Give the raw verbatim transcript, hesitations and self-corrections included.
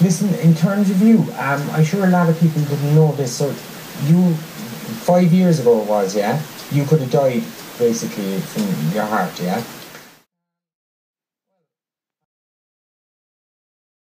Listen, in terms of you, um, I'm sure a lot of people didn't know this. So, you five years ago it was, yeah. You could have died basically from your heart, yeah.